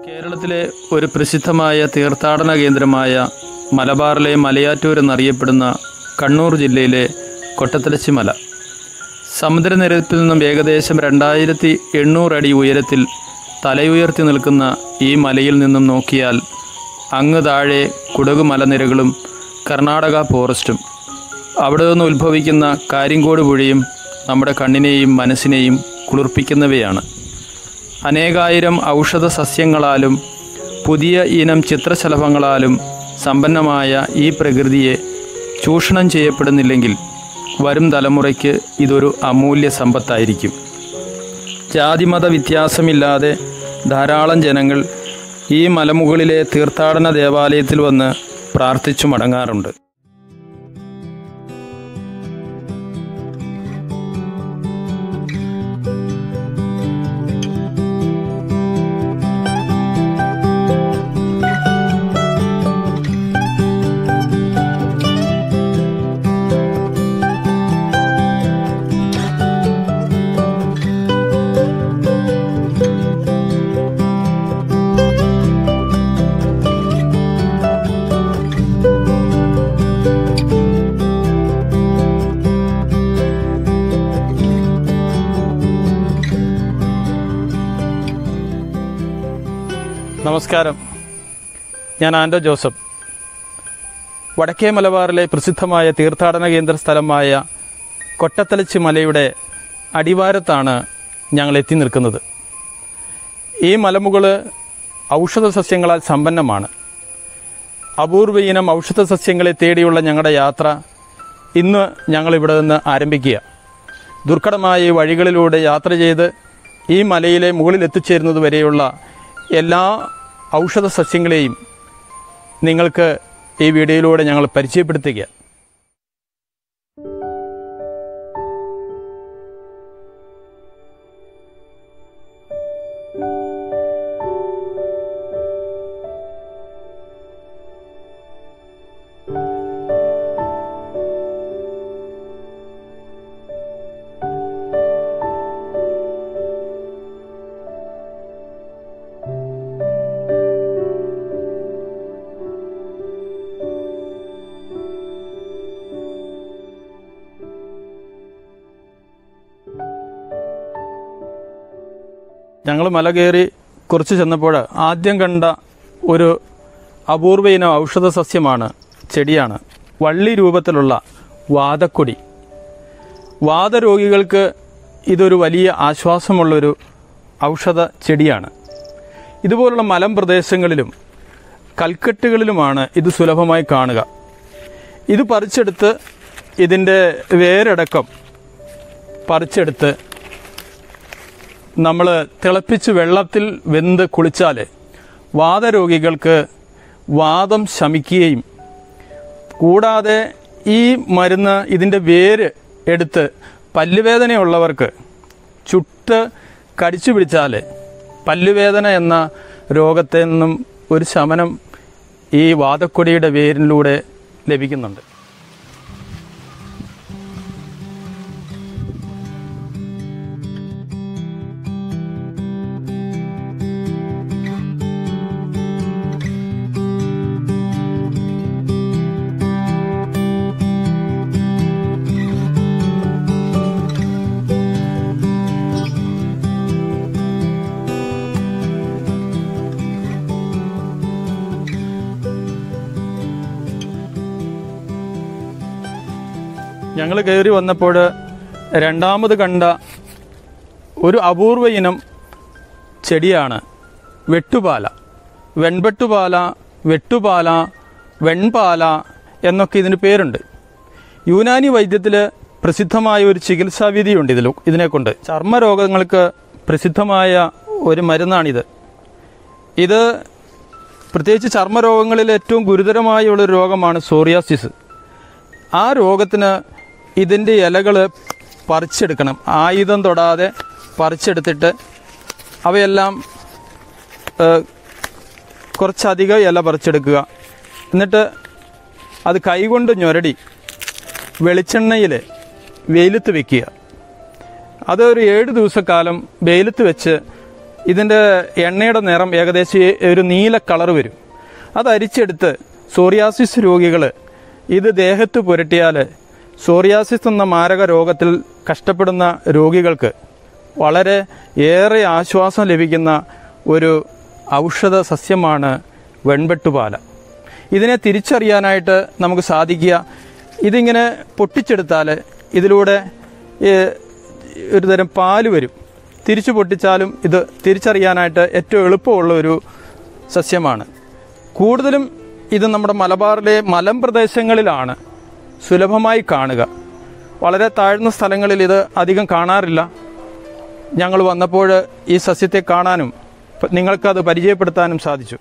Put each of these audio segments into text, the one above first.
കേരളത്തിലെ ഒരു പ്രസിദ്ധമായ തീർത്ഥാടന കേന്ദ്രമായ മലബാറിലെ മലയാറ്റൂർ എന്നറിയപ്പെടുന്ന കണ്ണൂർ ജില്ലയിലെ ടതലച മല സമുദ്രനിരപ്പിൽ നിന്നും ഏകദേശം 2800 അടി ഉയരത്തിൽ തലയുയർത്തി നിൽക്കുന്ന ഈ മലയിൽ നിന്നും നോക്കിയാൽ അങ്ങ് താഴെ കുടക് മലനിരകളും കർണാടക ഫോറസ്റ്റും അവിടെ നിന്ന് ഉത്ഭവിക്കുന്ന കാര്യങ്കോട് പുഴയും നമ്മുടെ കണ്ണിനെയും മനസ്സിനെയും കുളിർപ്പിക്കുന്നവയാണ്. അനേകായിരം ഔഷധ സസ്യങ്ങളാലും പുതിയ ഇനം ചിത്രശലഭങ്ങളാലും സമ്പന്നമായ ഈ പ്രകൃതിയെ ചൂഷണം ചെയ്യപ്പെടുന്നില്ലെങ്കിൽ വരും തലമുറയ്ക്ക് ഇതൊരു അമൂല്യ സമ്പത്തായിരിക്കും. ജാതിമത വ്യത്യാസമില്ലാതെ ധാരാളം ജനങ്ങൾ ഈ മലമുകളിലെ തീർത്ഥാടന ദേവാലയത്തിൽ വന്ന് പ്രാർത്ഥിച്ചു മടങ്ങാറുണ്ട്. നമസ്കാരം, ഞാൻ ആൻഡോ ജോസഫ്. വടക്കേ മലബാറിലെ പ്രസിദ്ധമായ തീർത്ഥാടന കേന്ദ്ര സ്ഥലമായ ടതലച മലയുടെ അടിവാരത്താണ് ഞങ്ങൾ എത്തി നിൽക്കുന്നത്. ഈ മലമുകൾ ഔഷധ സസ്യങ്ങളാൽ സമ്പന്നമാണ്. അപൂർവ ഇനം ഔഷധ സസ്യങ്ങളെ തേടിയുള്ള ഞങ്ങളുടെ യാത്ര ഇന്ന് ഞങ്ങളിവിടെ നിന്ന് ആരംഭിക്കുക. ദുർഘടമായ വഴികളിലൂടെ യാത്ര ചെയ്ത് ഈ മലയിലെ മുകളിൽ എത്തിച്ചേരുന്നത് വരെയുള്ള എല്ലാ ഔഷധ സസ്യങ്ങളെയും നിങ്ങൾക്ക് ഈ വീഡിയോയിലൂടെ ഞങ്ങൾ പരിചയപ്പെടുത്തുക. ഞങ്ങൾ മല കയറി കുറച്ച് ചെന്നപ്പോൾ ആദ്യം കണ്ട ഒരു അപൂർവ ഇനം ഔഷധ സസ്യമാണ്, ചെടിയാണ് വള്ളി രൂപത്തിലുള്ള വാതക്കൊടി. വാതരോഗികൾക്ക് ഇതൊരു വലിയ ആശ്വാസമുള്ളൊരു ഔഷധ ചെടിയാണ്. ഇതുപോലുള്ള മലമ്പ്രദേശങ്ങളിലും കൽക്കെട്ടുകളിലുമാണ് ഇത് സുലഭമായി കാണുക. ഇത് പറിച്ചെടുത്ത് ഇതിൻ്റെ വേരടക്കം പറിച്ചെടുത്ത് നമ്മൾ തിളപ്പിച്ച് വെള്ളത്തിൽ വെന്ത് കുളിച്ചാൽ വാതരോഗികൾക്ക് വാതം ശമിക്കുകയും കൂടാതെ ഈ മരുന്ന് ഇതിൻ്റെ വേര് എടുത്ത് പല്ലുവേദനയുള്ളവർക്ക് ചുട്ട് കടിച്ചു പിടിച്ചാൽ പല്ലുവേദന എന്ന രോഗത്തിൽ നിന്നും ഒരു ശമനം ഈ വാതക്കൊടിയുടെ വേരിലൂടെ ലഭിക്കുന്നുണ്ട്. ഞങ്ങൾ കയറി വന്നപ്പോൾ രണ്ടാമത് കണ്ട ഒരു അപൂർവ ഇനം ചെടിയാണ് വെട്ടുപാല. വെൺപെട്ടുപാല, വെട്ടുപാല, വെൺപാല എന്നൊക്കെ ഇതിന് പേരുണ്ട്. യുനാനി വൈദ്യത്തിൽ പ്രസിദ്ധമായ ഒരു ചികിത്സാവിധിയുണ്ട് ഇതിനെക്കൊണ്ട്. ചർമ്മരോഗങ്ങൾക്ക് പ്രസിദ്ധമായ ഒരു മരുന്നാണിത്. ഇത് പ്രത്യേകിച്ച് ചർമ്മരോഗങ്ങളിൽ ഏറ്റവും ഗുരുതരമായുള്ളൊരു രോഗമാണ് സോറിയാസിസ്. ആ രോഗത്തിന് ഇതിൻ്റെ ഇലകൾ പറിച്ചെടുക്കണം. ആയുധം തൊടാതെ പറിച്ചെടുത്തിട്ട് അവയെല്ലാം കുറച്ചധികം ഇല പറിച്ചെടുക്കുക. എന്നിട്ട് അത് കൈകൊണ്ട് ഞൊരടി വെളിച്ചെണ്ണയിൽ വെയിലത്ത് വയ്ക്കുക. അതൊരു 7 ദിവസക്കാലം വെയിലത്ത് വെച്ച് ഇതിൻ്റെ എണ്ണയുടെ നിറം ഏകദേശം ഒരു നീല കളർ വരും. അത് അരിച്ചെടുത്ത് സോറിയാസിസ് രോഗികൾ ഇത് ദേഹത്ത് പുരട്ടിയാൽ സോറിയാസിസ് എന്ന മാരക രോഗത്തിൽ കഷ്ടപ്പെടുന്ന രോഗികൾക്ക് വളരെ ഏറെ ആശ്വാസം ലഭിക്കുന്ന ഒരു ഔഷധ സസ്യമാണ് വെൺവെട്ടുപാല. ഇതിനെ തിരിച്ചറിയാനായിട്ട് നമുക്ക് സാധിക്കുക, ഇതിങ്ങനെ പൊട്ടിച്ചെടുത്താൽ ഇതിലൂടെ ഒരുതരം പാല് വരും. തിരിച്ചു പൊട്ടിച്ചാലും ഇത് തിരിച്ചറിയാനായിട്ട് ഏറ്റവും എളുപ്പമുള്ള ഒരു സസ്യമാണ്. കൂടുതലും ഇത് നമ്മുടെ മലബാറിലെ മലമ്പ്രദേശങ്ങളിലാണ് സുലഭമായി കാണുക. വളരെ താഴ്ന്ന സ്ഥലങ്ങളിൽ ഇത് അധികം കാണാറില്ല. ഞങ്ങൾ വന്നപ്പോൾ ഈ സസ്യത്തെ കാണാനും നിങ്ങൾക്കത് പരിചയപ്പെടുത്താനും സാധിച്ചു.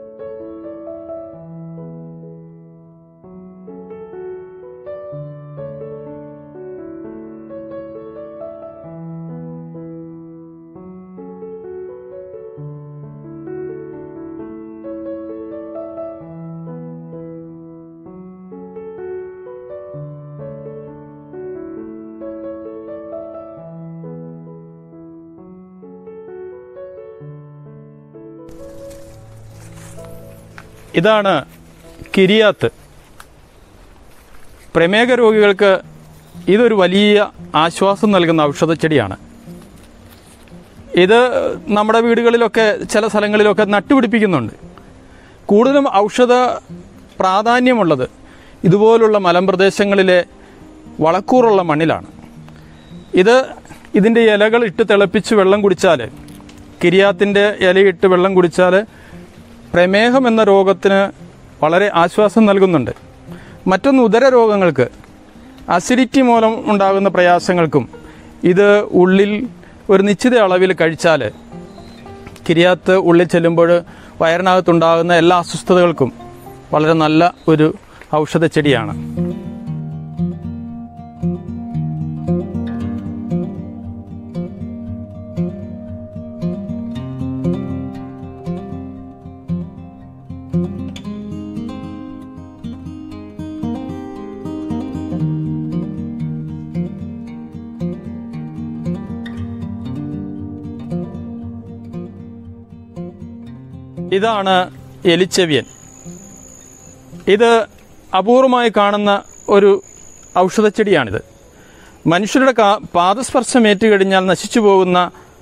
ഇതാണ് കിരിയാത്ത്. പ്രമേഹ രോഗികൾക്ക് ഇതൊരു വലിയ ആശ്വാസം നൽകുന്ന ഔഷധച്ചെടിയാണ്. ഇത് നമ്മുടെ വീടുകളിലൊക്കെ ചില സ്ഥലങ്ങളിലൊക്കെ നട്ടുപിടിപ്പിക്കുന്നുണ്ട്. കൂടുതലും ഔഷധ പ്രാധാന്യമുള്ളത് ഇതുപോലുള്ള മലമ്പ്രദേശങ്ങളിലെ വളക്കൂറുള്ള മണ്ണിലാണ്. ഇതിൻ്റെ ഇലകൾ ഇട്ട് തിളപ്പിച്ച് വെള്ളം കുടിച്ചാൽ, കിരിയാത്തിൻ്റെ ഇലയിട്ട് വെള്ളം കുടിച്ചാൽ പ്രമേഹം എന്ന രോഗത്തിന് വളരെ ആശ്വാസം നൽകുന്നുണ്ട്. മറ്റൊന്ന് ഉദര രോഗങ്ങൾക്ക്, അസിഡിറ്റി മൂലം ഉണ്ടാകുന്ന പ്രയാസങ്ങൾക്കും ഇത് ഉള്ളിൽ ഒരു നിശ്ചിത അളവിൽ കഴിച്ചാൽ കിരിയാത്ത് ഉള്ളിൽ ചെല്ലുമ്പോൾ വയറിനകത്തുണ്ടാകുന്ന എല്ലാ അസ്വസ്ഥതകൾക്കും വളരെ നല്ല ഒരു ഔഷധച്ചെടിയാണ്. ഇതാണ് എലിച്ചെവിയൻ. ഇത് അപൂർവമായി കാണുന്ന ഒരു ഔഷധച്ചെടിയാണിത്. മനുഷ്യരുടെ പാദസ്പർശമേറ്റ് കഴിഞ്ഞാൽ നശിച്ചു പോകുന്ന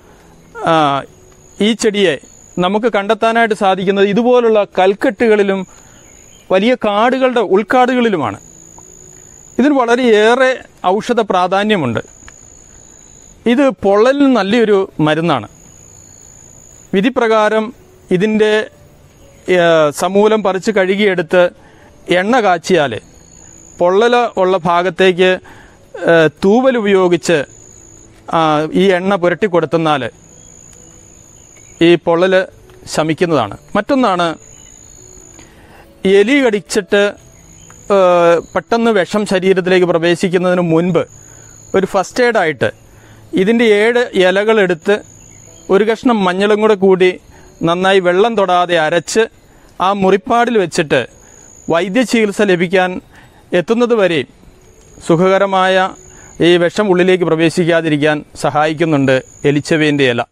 ഈ ചെടിയെ നമുക്ക് കണ്ടെത്താനായിട്ട് സാധിക്കുന്നത് ഇതുപോലുള്ള കൽക്കെട്ടുകളിലും വലിയ കാടുകളുടെ ഉൾക്കാടുകളിലുമാണ്. ഇതിന് വളരെയേറെ ഔഷധ പ്രാധാന്യമുണ്ട്. ഇത് പൊള്ളലിന് നല്ലൊരു മരുന്നാണ്. വിധിപ്രകാരം ഇതിൻ്റെ സമൂലം പറിച്ച് കഴുകിയെടുത്ത് എണ്ണ കാച്ചിയാൽ പൊള്ളൽ ഉള്ള ഭാഗത്തേക്ക് തൂവൽ ഉപയോഗിച്ച് ഈ എണ്ണ പുരട്ടി കൊടുത്തെന്നാൽ ഈ പൊള്ളൽ ശമിക്കുന്നതാണ്. മറ്റൊന്നാണ്, എലി കടിച്ചിട്ട് പെട്ടെന്ന് വിഷം ശരീരത്തിലേക്ക് പ്രവേശിക്കുന്നതിന് മുൻപ് ഒരു ഫസ്റ്റ് എയ്ഡായിട്ട് ഇതിൻ്റെ 7 ഇലകളെടുത്ത് ഒരു കഷ്ണം മഞ്ഞളും കൂടെ കൂടി നന്നായി വെള്ളം തൊടാതെ അരച്ച് ആ മുറിപ്പാടിൽ വെച്ചിട്ട് വൈദ്യചികിത്സ ലഭിക്കാൻ എത്തുന്നത് വരെ സുഖകരമായ ഈ വിഷം ഉള്ളിലേക്ക് പ്രവേശിക്കാതിരിക്കാൻ സഹായിക്കുന്നുണ്ട് എലിച്ചെവിയൻ്റെ ഇല.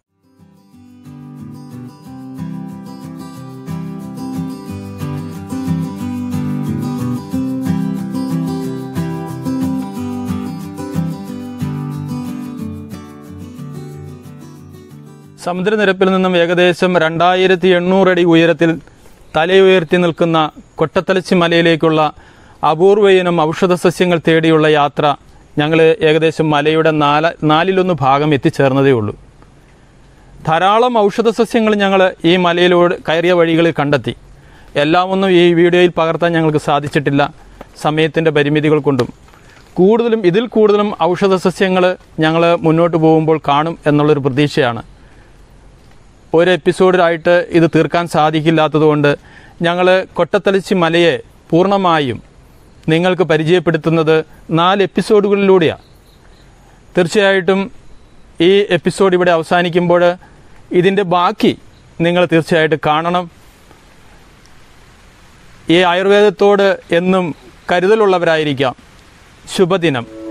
സമുദ്രനിരപ്പിൽ നിന്നും ഏകദേശം 2800 അടി ഉയരത്തിൽ തലയുയർത്തി നിൽക്കുന്ന ടതലച മലയിലേക്കുള്ള അപൂർവയിനം ഔഷധ സസ്യങ്ങൾ തേടിയുള്ള യാത്ര ഞങ്ങൾ ഏകദേശം മലയുടെ 4/4 ഭാഗം എത്തിച്ചേർന്നതേ ഉള്ളൂ. ധാരാളം ഔഷധ സസ്യങ്ങൾ ഞങ്ങൾ ഈ മലയിലൂടെ കയറിയ വഴികളിൽ കണ്ടെത്തി. എല്ലാം ഒന്നും ഈ വീഡിയോയിൽ പകർത്താൻ ഞങ്ങൾക്ക് സാധിച്ചിട്ടില്ല, സമയത്തിൻ്റെ പരിമിതികൾ കൊണ്ടും. ഇതിൽ കൂടുതലും ഔഷധ സസ്യങ്ങൾ ഞങ്ങൾ മുന്നോട്ട് പോകുമ്പോൾ കാണും എന്നുള്ളൊരു പ്രതീക്ഷയാണ്. ഒരു എപ്പിസോഡിലായിട്ട് ഇത് തീർക്കാൻ സാധിക്കില്ലാത്തതുകൊണ്ട് ഞങ്ങൾ ടതലച മലയെ പൂർണ്ണമായും നിങ്ങൾക്ക് പരിചയപ്പെടുത്തുന്നത് 4 എപ്പിസോഡുകളിലൂടെയാണ്. തീർച്ചയായിട്ടും ഈ എപ്പിസോഡ് ഇവിടെ അവസാനിക്കുമ്പോൾ ഇതിൻ്റെ ബാക്കി നിങ്ങൾ തീർച്ചയായിട്ടും കാണണം. ഈ ആയുർവേദത്തോട് എന്നും കരുതലുള്ളവരായിരിക്കാം. ശുഭദിനം.